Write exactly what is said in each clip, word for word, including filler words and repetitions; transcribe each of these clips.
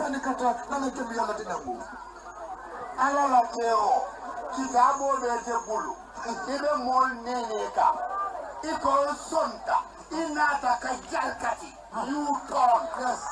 hani kata nana tembi yalla tinangu ala la kero kitabo be te bulu ibe mol nene ka iko sonta inata ka jalkati you turn yes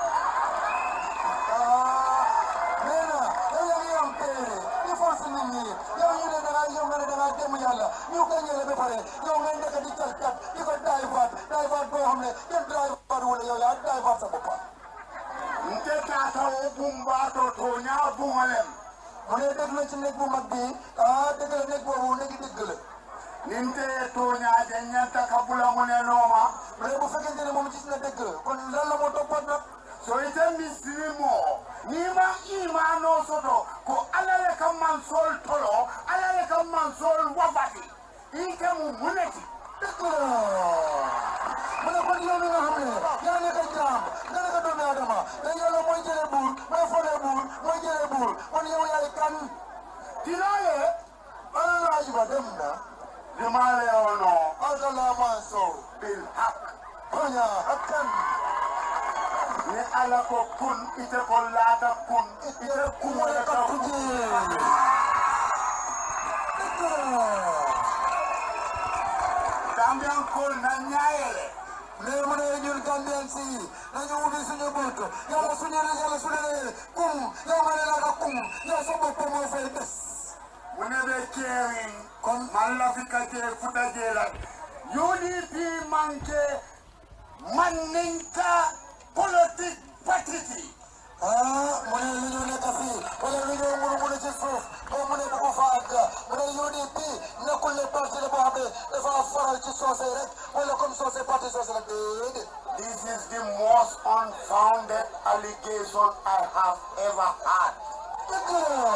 ah nena ella ni ampere ni forse ni ni yo yene daga yo ngale daga dem yalla ñu ko ñele be pare yo ngay nek di jalkat iko driver driver bo xamne den driver wala yow ya driver sa boppa nte tata o bumba to to nya bungalem mu ne dégg na ci nekk bu mag bi ah dégg la nekk boobu nekk dégg la ninte to nya de nyanta kabula mu ne noma mais bu fekkente ne moom gis na dégg kon lan la moo toppat nag so ite misilimo ni ma imano soto ko alale kam man sol tolo alale kam man sol wabati ite mu muneti dégg la mu ne kon yow mi nga xam ne yaa nekk jaam nga nekk doomi adama te yàlla mooy jëlee buur mooy fole buur mooy jëlee buur kon yow yaay kan dinale Allah jiba dem na dimale ono adala manso bil haq onya hakkan ni ala ko kun ite ko lata kun ite kun wala ka kuje Gambian kol na nyaayele mais mu ne ñun Gambian si nañu wuti suñu bopp yàlla suñu yàlla suñu ne kum yow ma ne la ka kum yow sa bopp moo fay des mu ne be caring kon man la fi ka je futa je la U D P manke maninka politique patiti ah mu ne li ñu nekk fii wala li ñu mën a mën a ci suuf ba mu ne bu ko fa àgg mu ne U D P nekkul ne parti la boo xam ne dafa faral ci soose rek wala comme soose parti soose la déedéet. This is the most unfounded allegation I have ever had. dëgg la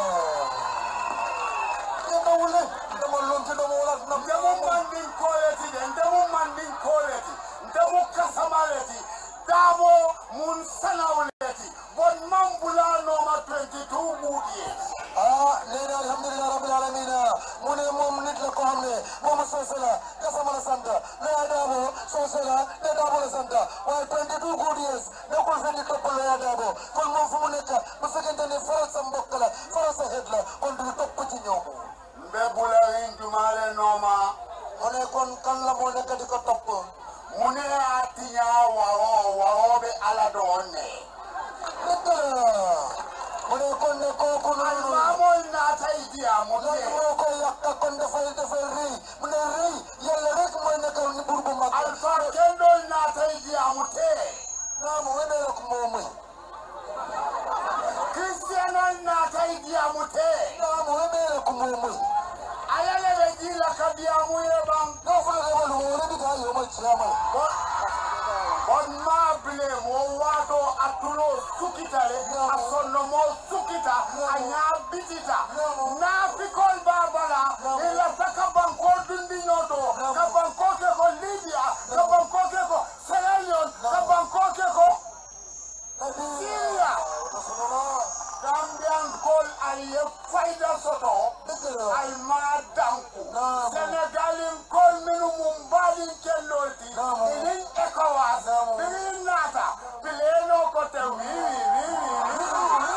dama wule dama lon ci dama wala na Ndemu mandin koleti de ndemu mandin koleti ndemu kasamaleti damo mun sanawleti bon mambula no ma twenty-two good years. ah nee na alhamdulilah rabbil alamin mu ne moom nit la ko xam ne moom soose la kasama la sant Loya Dabo soose la te Dabo la sant waaye twenty-two good years nekkul fi di topp Loya Dabo kon moom fu mu nekk bu fekkente ne faral sa mbokk la faral sa xeet la kon du topp ci ñoom. Mbe bula rin jumale noma mu ne kon kan la moo nekk di ko topp. mu ne atinya waro waro be ala donne. dëgg la mu ne kon ne kooku Ay noonu. mamol na tay dia mo lan moo ko yàq kon dafay dafay rëy mu ne rëy yàlla rek mooy nekkal ni buur bu mag. alfa kendol na tay dia mo te. naa mu wene rek moo muy. Christianol na tay dia mo te. naa mu wene rek moo muy. Ayale be jila kabia mo yebam. N'o fana ka wali wo wele bi taa yoma ciyama ye. On ma ble mo wato atulo sukitale asono mo sukita anya bitita na pikol babala ila saka banko dundi nyoto ka banko ke ko Libya ka banko ke ko Sierra Leone ka banko ke ko Syria Gambian kol aye faida soto ay ma danku Senegalin kol minu mumbalin kellolti ilin ECOWAS bilin nata bileno kote wiwi wiwi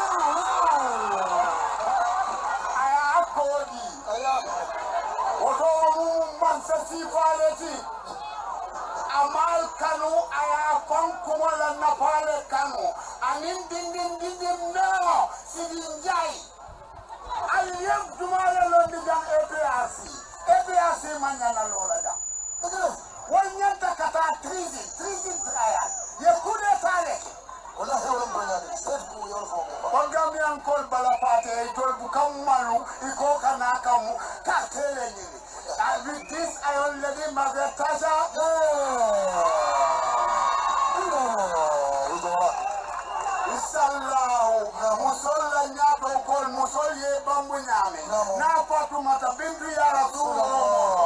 aya kodi oto mumman sifaleti amal kanu aya konkumola napale kanu anin dindin dindin no sidin jai aliyem jumala londi jang A P R C A P R C manyana lola jang wanyanta kata treason treason trial ye kude tale wallahi wala mbanyani sef ku yoro fo Ogami ankol balapate itol bukamalu iko kanakamu katele nyini. And with this I already magatasha. Isallahu musolla nyato kol musolye bambu nyame. Na patu mata bindu ya Rasulullah.